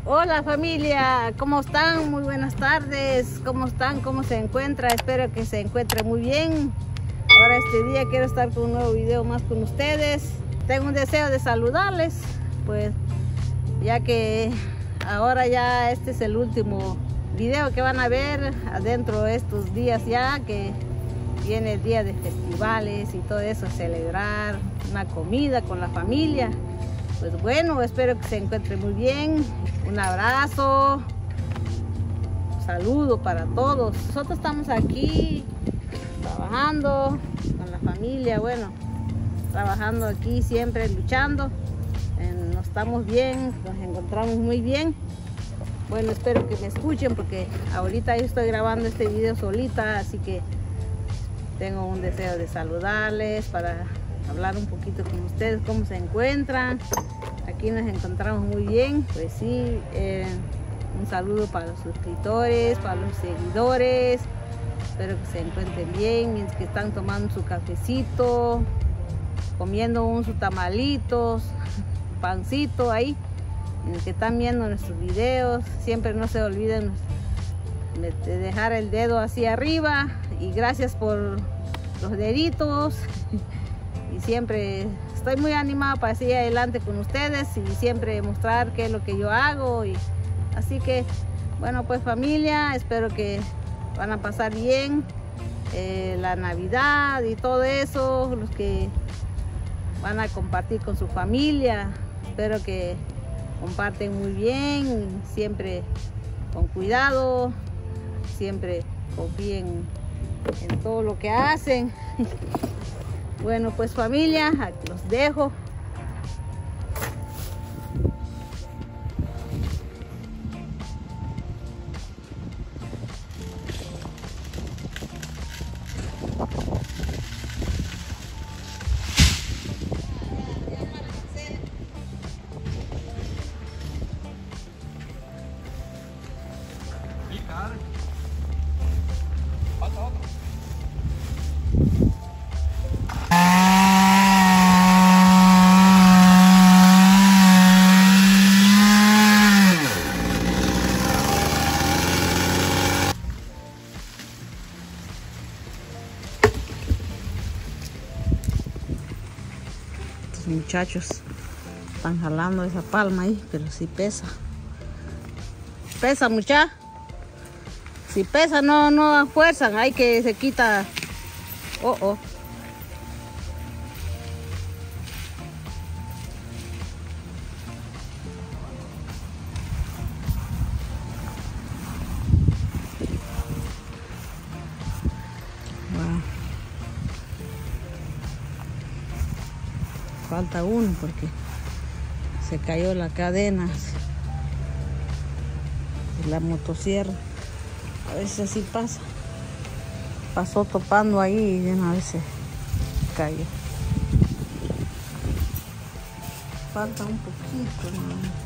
Hola familia, ¿cómo están? Muy buenas tardes. ¿Cómo están? ¿Cómo se encuentra? Espero que se encuentre muy bien. Ahora este día quiero estar con un nuevo video más con ustedes. Tengo un deseo de saludarles, pues ya que ahora ya este es el último video que van a ver adentro de estos días, ya que viene el día de festivales y todo eso, celebrar una comida con la familia. Pues bueno, espero que se encuentre muy bien. Un abrazo, un saludo para todos. Nosotros estamos aquí trabajando con la familia, bueno, trabajando aquí siempre, luchando. Nos estamos bien, nos encontramos muy bien. Bueno, espero que me escuchen porque ahorita yo estoy grabando este video solita, así que tengo un deseo de saludarles para hablar un poquito con ustedes, cómo se encuentran. Aquí nos encontramos muy bien. Pues sí, un saludo para los suscriptores, para los seguidores. Espero que se encuentren bien mientras que están tomando su cafecito, comiendo sus tamalitos, pancito ahí, mientras que están viendo nuestros videos. Siempre no se olviden de dejar el dedo así arriba, y gracias por los deditos. Y siempre estoy muy animada para seguir adelante con ustedes y siempre mostrar qué es lo que yo hago. Y así que bueno, pues familia, espero que van a pasar bien la Navidad y todo eso. Los que van a compartir con su familia, espero que comparten muy bien, siempre con cuidado, siempre confíen en todo lo que hacen. Bueno, pues familia, aquí los dejo. Muchachos están jalando esa palma ahí, pero sí pesa. Pesa mucha. Si pesa no da fuerza, hay que se quita. Oh. Falta uno porque se cayó la cadena de la motosierra. A veces así pasa. Pasó topando ahí y de una vez se cayó. Falta un poquito, ¿no?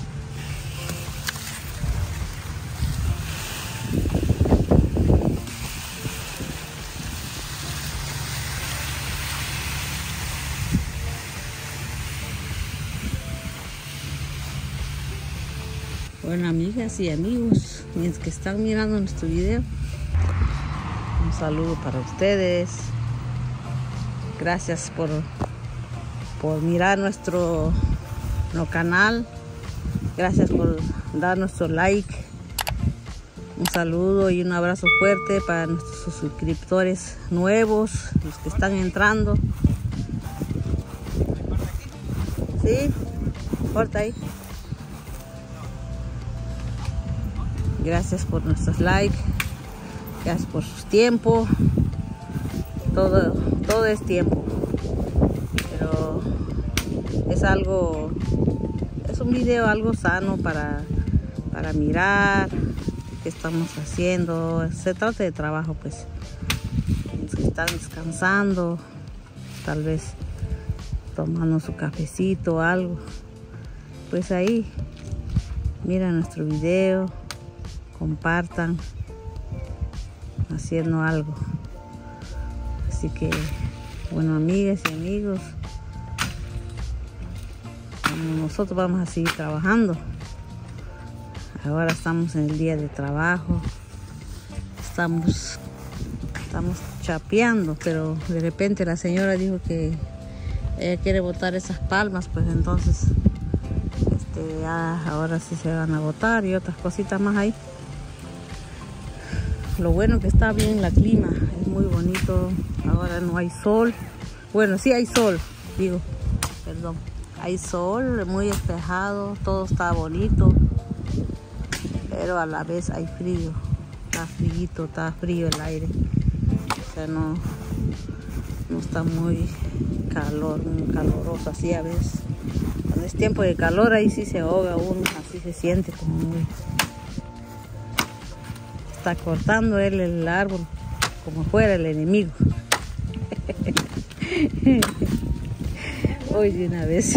Bueno, amigas y amigos, mientras que están mirando nuestro video, un saludo para ustedes. Gracias por mirar nuestro canal. Gracias por dar nuestro like. Un saludo y un abrazo fuerte para nuestros suscriptores nuevos, los que están entrando. ¿Sí? Corta ahí. Gracias por nuestros likes, gracias por sus tiempos. Todo es tiempo, pero es un video algo sano para mirar qué estamos haciendo. Se trata de trabajo, pues. Los que están descansando, tal vez tomando su cafecito o algo, pues ahí mira nuestro video, compartan, haciendo algo. Así que bueno, amigas y amigos, nosotros vamos a seguir trabajando Ahora estamos en el día de trabajo. Estamos chapeando, pero de repente la señora dijo que ella quiere botar esas palmas, pues entonces ahora sí se van a botar y otras cositas más ahí. Lo bueno que está bien la clima, es muy bonito. Ahora no hay sol. Bueno, sí hay sol, perdón. Hay sol, muy despejado, todo está bonito, pero a la vez hay frío. Está frío el aire. O sea, no está muy caloroso así a veces. Cuando es tiempo de calor ahí sí se ahoga uno, así se siente como muy... Está cortando él el árbol como fuera el enemigo. Hoy de una vez.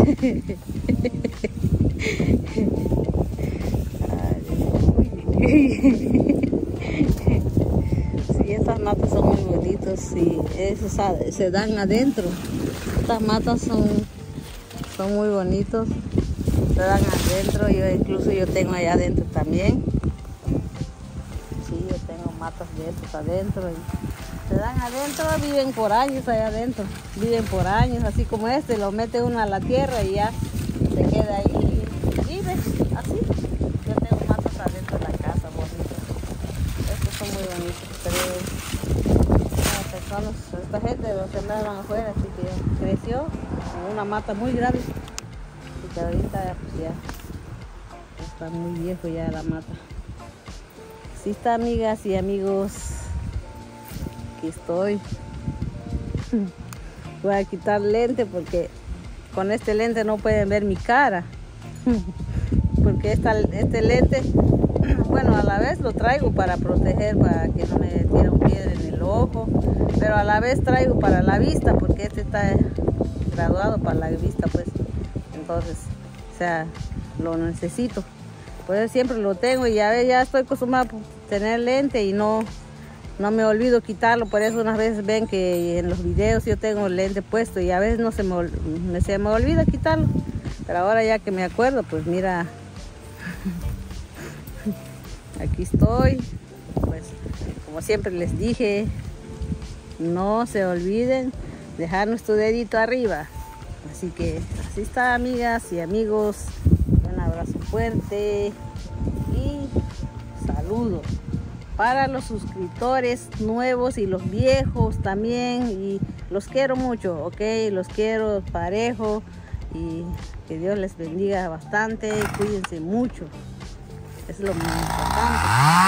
Sí, estas matas son muy bonitas y esos se dan adentro. Estas matas son muy bonitos, se dan adentro. Incluso yo tengo allá adentro también. Sí, yo tengo matas de estos adentro y se dan adentro, viven por años allá adentro, viven por años, así como lo mete uno a la tierra y ya se queda ahí, vive así. Yo tengo matas adentro de la casa bonitas. Estos son muy bonitos, pero esta gente los sembraron afuera, así que creció con una mata muy grande y que ahorita pues ya está muy viejo ya la mata. Así está, amigas y amigos, aquí estoy. Voy a quitar el lente porque con este lente no pueden ver mi cara, porque este lente, bueno, a la vez lo traigo para proteger, para que no me tire un piedra en el ojo, pero a la vez traigo para la vista, porque este está graduado para la vista, pues, entonces, o sea, lo necesito. Por eso siempre lo tengo y ya estoy acostumbrada a tener lente y no me olvido quitarlo. Por eso unas veces ven que en los videos yo tengo el lente puesto y a veces se me olvida quitarlo. Pero ahora ya que me acuerdo, pues mira, aquí estoy. Pues como siempre les dije, no se olviden dejar nuestro dedito arriba. Así que así está, amigas y amigos. Un abrazo fuerte y saludos para los suscriptores nuevos y los viejos también, y los quiero mucho, ok, los quiero parejo y que Dios les bendiga bastante, cuídense mucho, es lo más importante.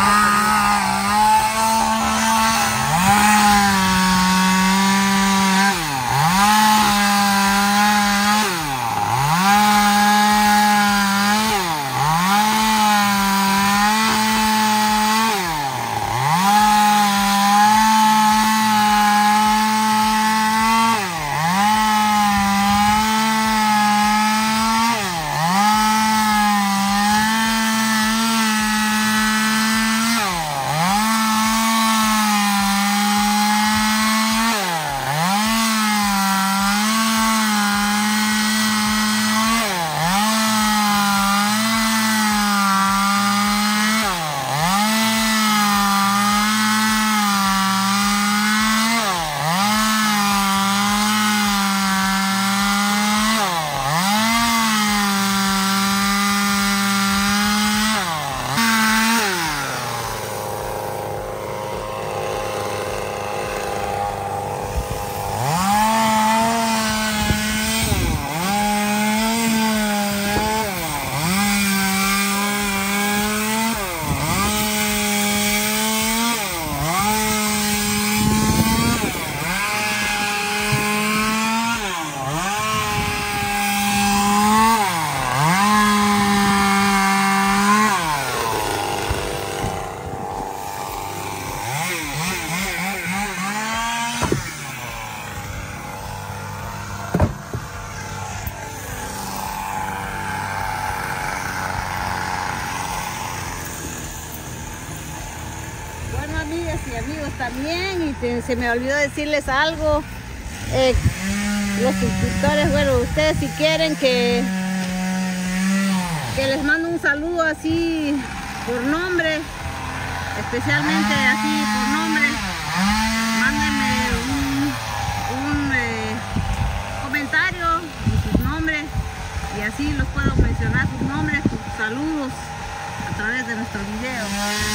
amigas y amigos también, y se me olvidó decirles algo, los suscriptores, bueno, ustedes si quieren que les mando un saludo así por nombre, especialmente así por nombre. Mándenme un comentario con sus nombres y así los puedo mencionar sus nombres, sus saludos a través de nuestro video.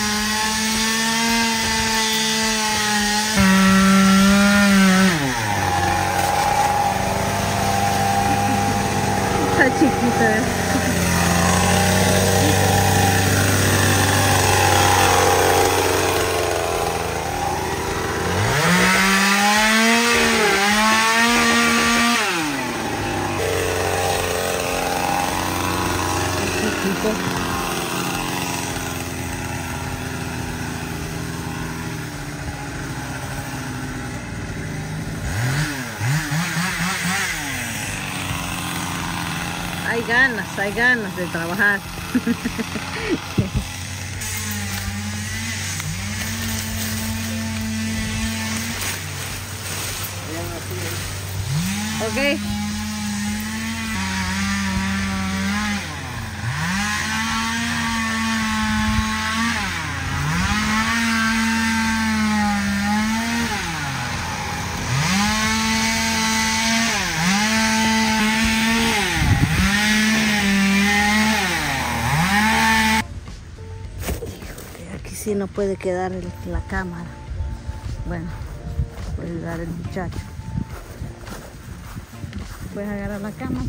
Está chiquita. Hay ganas de trabajar. Ok. Sí, no puede quedar la cámara. Bueno, puede ayudar el muchacho. Puedes agarrar la cámara.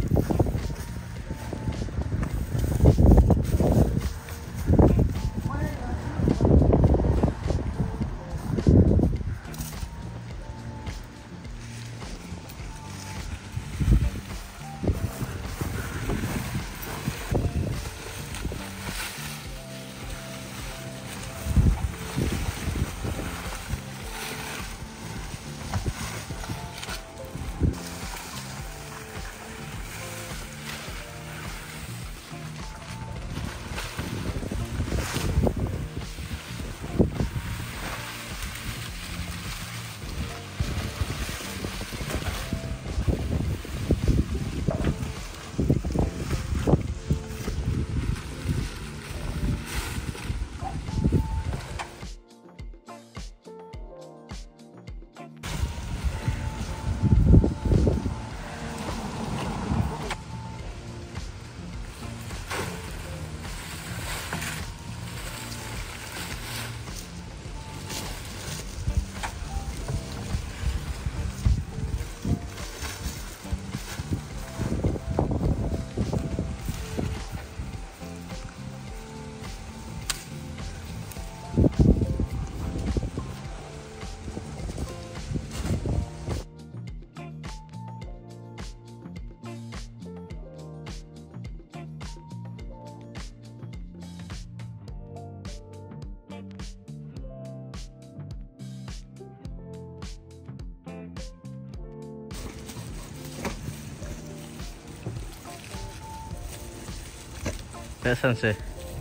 Pésanse.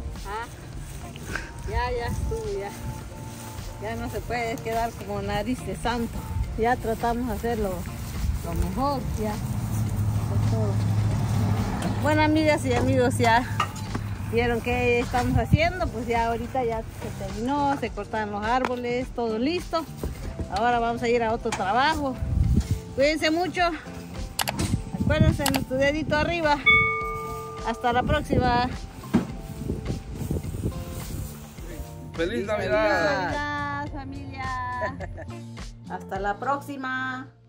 Ya estuvo, ya no se puede quedar como nariz de santo. Ya tratamos de hacerlo lo mejor, ya es todo. Bueno, amigas y amigos, ya vieron qué estamos haciendo. Pues ya ahorita ya se terminó, se cortaron los árboles, todo listo. Ahora vamos a ir a otro trabajo. Cuídense mucho, acuérdense de nuestro dedito arriba. Hasta la próxima. ¡Feliz Navidad! ¡Feliz Navidad, familia! Hasta la próxima.